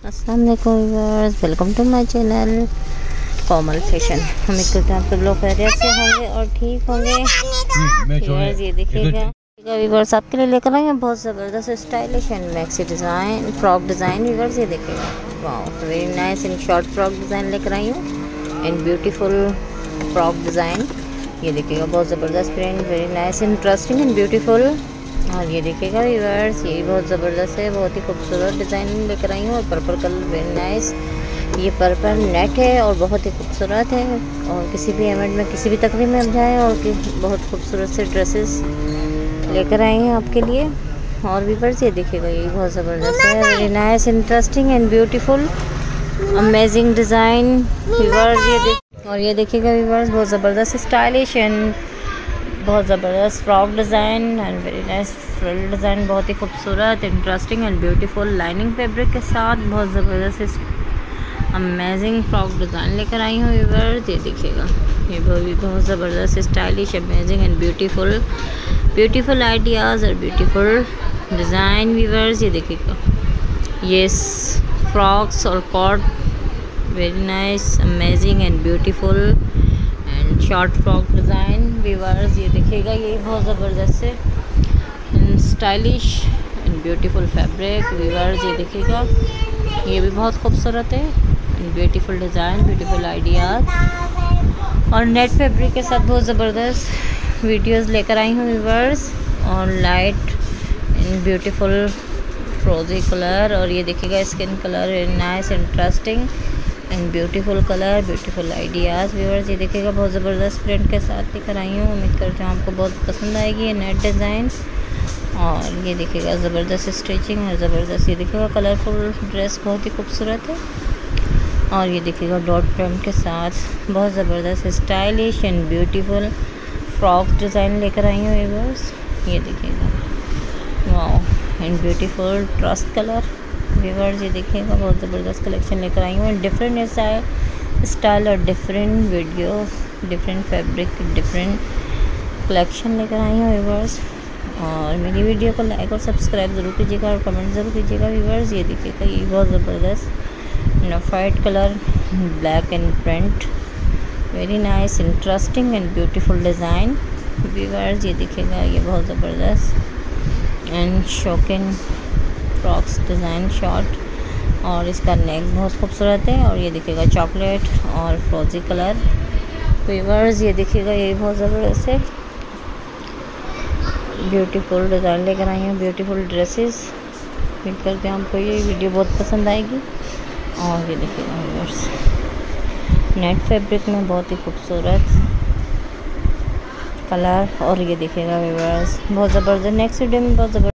अस्सलाम वालेकुम viewers, welcome to my channel Komal fashion. उम्मीद करते हैं आप सब लोग खैरियत से होंगे और ठीक होंगे। व्यूअर्स ये देखिएगा व्यूअर्स आपके लिए लेकर आए हैं बहुत ज़बरदस्त stylish and maxi design frock design. Viewers ये देखिएगा, वाओ वेरी नाइस इन शॉर्ट फ्रॉक डिज़ाइन लेकर आई हूँ एंड ब्यूटीफुल फ्रॉक डिज़ाइन। ये देखिएगा बहुत ज़बरदस्त print, very nice interesting and beautiful. और ये देखिएगा व्यूअर्स, ये बहुत ज़बरदस्त है, बहुत ही खूबसूरत डिज़ाइन लेकर आई हूँ और पर्पल कलर वेरी नाइस। ये पर्पल नेट है और बहुत ही खूबसूरत है और किसी भी इवेंट में किसी भी तकरीब में जाए और बहुत खूबसूरत से ड्रेसेस लेकर आई हैं आपके लिए। और व्यूअर्स ये देखिएगा, ये बहुत ज़बरदस्त है, very nice interesting and beautiful amazing design. Viewers और ये देखिएगा व्यूअर्स, बहुत ज़बरदस्त स्टाइलिश एंड बहुत ज़बरदस्त frock design and very nice frill design, बहुत ही खूबसूरत interesting and beautiful lining fabric के साथ बहुत ज़बरदस्त अमेजिंग फ्रॉक डिज़ाइन लेकर आई हूँ व्यूअर्स। ये देखिएगा, ये भी बहुत ज़बरदस्त stylish amazing and beautiful ideas और ब्यूटीफुल डिज़ाइन। व्यूअर्स ये देखिएगा, ये फ्रॉक्स और कॉट very nice amazing and beautiful short frock design. Viewers ये देखिएगा, ये बहुत ज़बरदस्त है stylish and beautiful fabric. Viewers ये देखिएगा, ये भी बहुत खूबसूरत है and beautiful design, beautiful ideas और नेट फैब्रिक के साथ बहुत ज़बरदस्त वीडियोस लेकर आई हूँ व्यूअर्स। और लाइट एंड ब्यूटीफुल फ्रोजी कलर और ये देखिएगा skin colour very nice interesting and beautiful colour, beautiful ideas. Viewers ये देखिएगा, बहुत ज़बरदस्त प्रिंट के साथ लेकर आई हूँ, उम्मीद करते हैं आपको बहुत पसंद आएगी ये नेट डिज़ाइन। और ये देखिएगा ज़बरदस्त स्टिचिंग और ज़बरदस्त, ये देखिएगा कलरफुल ड्रेस बहुत ही खूबसूरत है। और ये देखिएगा डॉट प्रिंट के साथ बहुत ज़बरदस्त stylish and beautiful frock design लेकर आई हूँ व्यूअर्स। ये देखिएगा, wow and beautiful trust colour. Viewers ये देखिएगा, बहुत ज़बरदस्त कलेक्शन लेकर आई हूँ, डिफरेंट स्टाइल और different video, different fabric, different collection लेकर आई हूँ व्यूअर्स। और मेरी वीडियो को लाइक और सब्सक्राइब ज़रूर कीजिएगा और कमेंट ज़रूर कीजिएगा व्यूअर्स। ये देखिएगा, ये बहुत ज़बरदस्त white colour black and print very nice interesting and beautiful design. Viewers ये देखिएगा, ये बहुत ज़बरदस्त and shocking frocks design short और इसका नेक बहुत खूबसूरत है। और ये देखिएगा चॉकलेट और फ्रोजी कलर। व्यूअर्स ये देखिएगा, ये बहुत ज़बरदस्त है, ब्यूटीफुल डिज़ाइन लेकर आई हैं, ब्यूटीफुल ड्रेसेस। उम्मीद करते हैं आपको ये वीडियो बहुत पसंद आएगी। और ये देखिएगा व्यूअर्स, नेट फैब्रिक में बहुत ही खूबसूरत कलर। और ये देखिएगा व्यूअर्स, बहुत ज़बरदस्त नेक्स्ट वीडियो में बहुत ज़बरदस्त